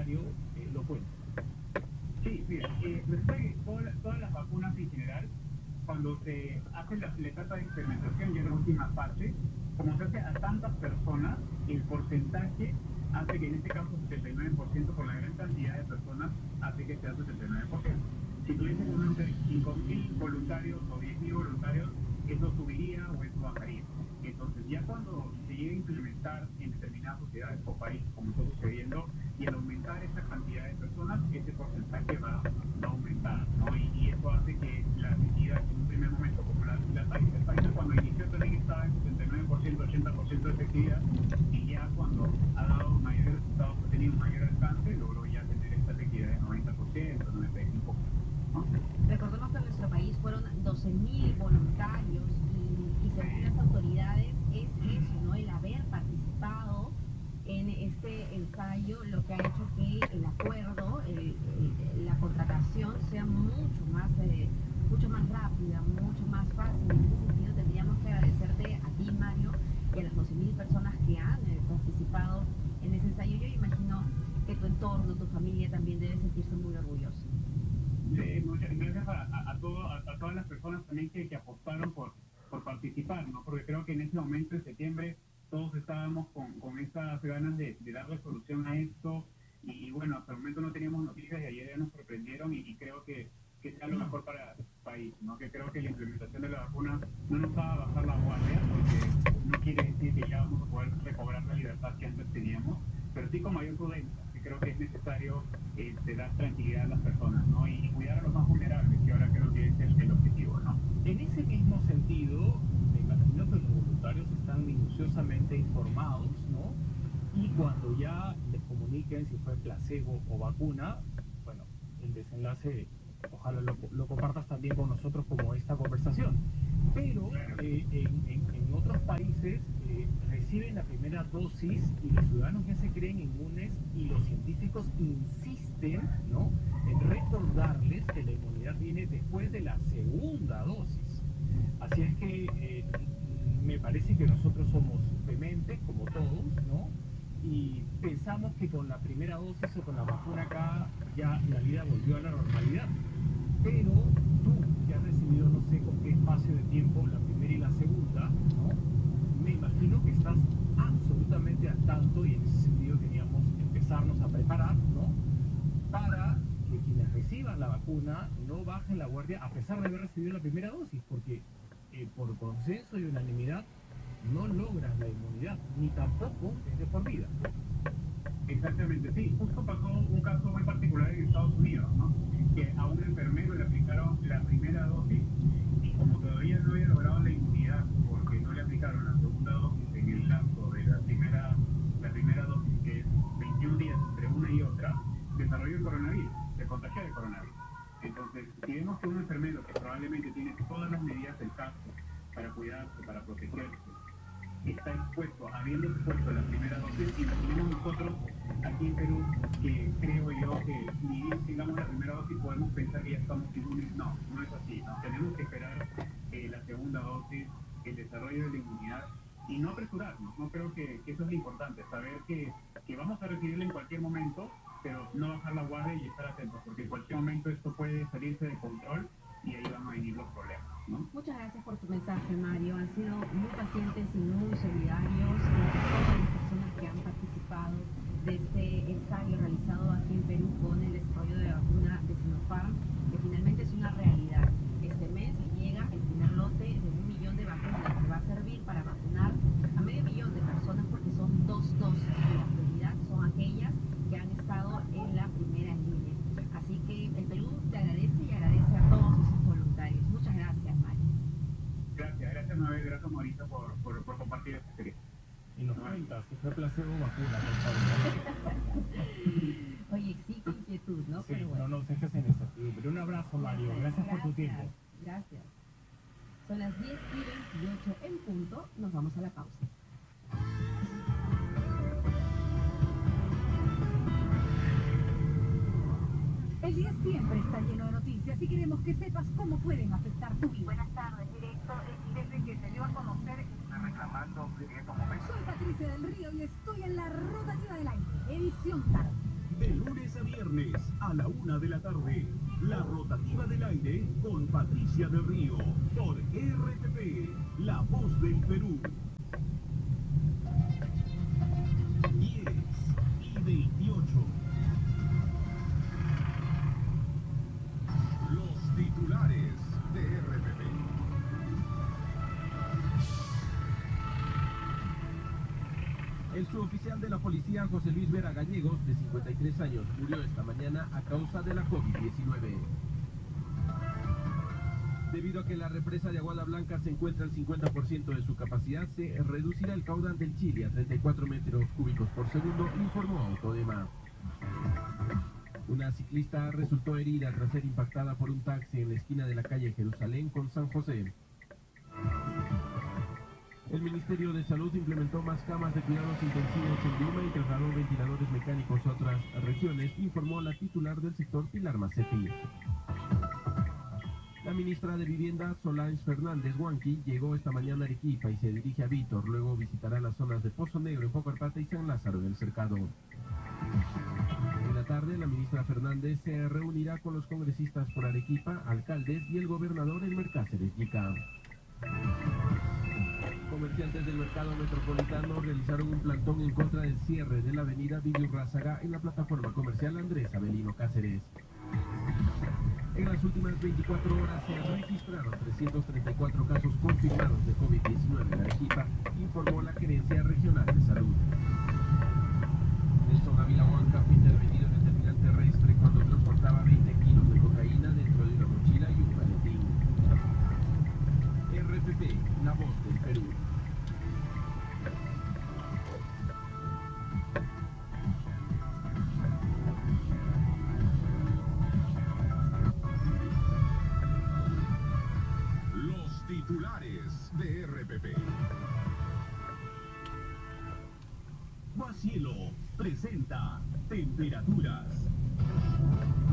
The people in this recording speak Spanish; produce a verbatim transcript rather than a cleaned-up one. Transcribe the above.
Mario eh, lo cuente. Sí, mira, eh, resulta que todas, todas las vacunas en general, cuando se hace la, la etapa de experimentación, ya en la última fase, como se hace a tantas personas, el porcentaje hace que en este caso setenta y nueve por ciento por la gran cantidad de personas hace que sea setenta y nueve por ciento. Si tuviesen unos cinco mil voluntarios o diez mil voluntarios, eso subiría o eso bajaría. Entonces, ya cuando se llegue a implementar en determinadas sociedades o países, como está sucediendo, y al aumentar esa cantidad de personas, ese porcentaje va, va a aumentar, ¿no? Y, y eso hace que la efectividad en un primer momento, como la, la países, países cuando inició también estaba en setenta y nueve por ciento, ochenta por ciento de efectividad, y ya cuando ha dado mayores resultados, ha tenido un mayor alcance, logró ya tener esta efectividad de noventa por ciento, noventa y cinco por ciento, ¿no? Recordemos que en nuestro país fueron doce mil voluntarios y, y según las autoridades es eso, ¿no? El haber participado en este ensayo lo que ha hecho que el acuerdo, el, el, la contratación sea mucho más, eh, mucho más rápida, mucho más fácil. En ese sentido tendríamos que agradecerte a ti, Mario, y a las doce mil personas que han eh, participado en ese ensayo. Yo imagino que tu entorno, tu familia también debe sentirse muy orgulloso. Sí, muchas gracias a, a, a, todo, a, a todas las personas también que, que apostaron por, por participar, ¿no? Porque creo que en ese momento, en septiembre, todos estábamos con, con esas ganas de, de darle solución a esto y, y bueno, hasta el momento no teníamos noticias y ayer ya nos sorprendieron y, y creo que, que sea lo mejor para el país, ¿no? Que creo que la implementación de la vacuna no nos va a bajar la guardia porque no quiere decir que ya vamos a poder recobrar la libertad que antes teníamos, pero sí con mayor prudencia, que creo que es necesario este, dar tranquilidad a las personas, ¿no? Y, y cuidar a los más vulnerables, que ahora creo que es el, el objetivo, ¿no? En ese mismo sentido, me imagino que los voluntarios están minuciosamente informados, ¿no? Y cuando ya les comuniquen si fue placebo o vacuna, bueno, el desenlace, ojalá lo, lo compartas también con nosotros como esta conversación. Pero eh, en, en, en otros países eh, reciben la primera dosis y los ciudadanos ya se creen inmunes y los científicos insisten, ¿no?, en recordarles que la inmunidad viene después de la segunda dosis. Así es que eh, me parece que nosotros somos dementes, como todos, ¿no? Y pensamos que con la primera dosis o con la vacuna acá ya la vida volvió a la normalidad. Pero tú, que has recibido no sé con qué espacio de tiempo la primera y la segunda, ¿no?, me imagino que estás absolutamente al tanto y en ese sentido queríamos empezarnos a preparar, ¿no?, para que quienes reciban la vacuna no bajen la guardia a pesar de haber recibido la primera dosis, porque eh, por consenso y unanimidad no logras la inmunidad, ni tampoco es de por vida. Exactamente, sí. Justo pasó un caso muy particular en Estados Unidos, ¿no? Que a un enfermero le aplicaron la primera dosis y como todavía no había logrado la inmunidad porque no le aplicaron la segunda dosis en el lapso de la primera, la primera dosis, que es veintiún días entre una y otra, desarrolló el coronavirus, se contagió de coronavirus. Entonces, si vemos que un enfermero que probablemente tiene todas las medidas del caso para cuidarse, para protegerse, está expuesto, habiendo expuesto la primera dosis, y imaginemos nosotros aquí en Perú, que creo yo que ni bien tengamos la primera dosis podemos pensar que ya estamos inmunes. No, no es así, ¿no? Tenemos que esperar eh, la segunda dosis, el desarrollo de la inmunidad y no apresurarnos, ¿no? Creo que, que eso es lo importante, saber que, que vamos a recibirla en cualquier momento, pero no bajar la guardia y estar atentos, porque en cualquier momento esto puede salirse de control y ahí van a venir los problemas, ¿no? Muchas gracias por tu mensaje, Mario. Han sido muy pacientes y muy solidarios con todas las personas que han participado de este ensayo realizado aquí en Perú con el desarrollo de la vacuna de Sinopharm, que finalmente es una realidad. Este mes llega el primer lote de un millón de vacunas que va a servir para vacunar a medio millón de personas porque son dos dosis y la prioridad son aquellas que han estado en la primera línea. Así que el Perú te agradece y agradece a todos esos voluntarios. Muchas gracias, Mario. Gracias, gracias Mabel, gracias Mauricio por, por, por compartir esta experiencia. Y nos cuentas si fue placebo o vacuna, por favor. Oye, sí, qué inquietud, ¿no? Sí, Pero bueno. no nos dejes en incertidumbre. Un abrazo, Mario. Gracias por tu tiempo. Gracias. Son las diez y veintiocho en punto. Nos vamos a la pausa. El día siempre está lleno de noticias y queremos que sepas cómo pueden afectar tu vida. Buenas tardes, directo. Desde que se dio a conocer, reclamando en estos momentos. Soy Patricia del Río y estoy en la rotativa del aire, edición tarde. De lunes a viernes a la una de la tarde, la rotativa del aire con Patricia del Río por R T P, La Voz del Perú. diez y veintiocho. Los titulares de R T P. El suboficial de la policía, José Luis Vera Gallegos, de cincuenta y tres años, murió esta mañana a causa de la COVID diecinueve. Debido a que la represa de Aguada Blanca se encuentra al cincuenta por ciento de su capacidad, se reducirá el caudal del Chile a treinta y cuatro metros cúbicos por segundo, informó Autodema. Una ciclista resultó herida tras ser impactada por un taxi en la esquina de la calle Jerusalén con San José. El Ministerio de Salud implementó más camas de cuidados intensivos en Lima y trasladó ventiladores mecánicos a otras regiones, informó la titular del sector, Pilar Macetti. La ministra de Vivienda, Solange Fernández Huanqui, llegó esta mañana a Arequipa y se dirige a Vítor. Luego visitará las zonas de Pozo Negro, en Pocarpata y San Lázaro del Cercado. En la tarde, la ministra Fernández se reunirá con los congresistas por Arequipa, alcaldes y el gobernador Elmer Cáceres Yica. Comerciantes del mercado metropolitano realizaron un plantón en contra del cierre de la avenida Villaurrázaga en la plataforma comercial Andrés Avelino Cáceres. En las últimas veinticuatro horas se registraron trescientos treinta y cuatro casos confirmados de COVID diecinueve en Arequipa, informó la Gerencia Regional de Salud. Nelson Ávila Huanca fue intervenido en el terminal terrestre cuando transportaba veinte kilos de cocaína dentro de una mochila y un maletín. R P P, La Voz del Perú. Los titulares de R P P. Guacielo presenta temperaturas.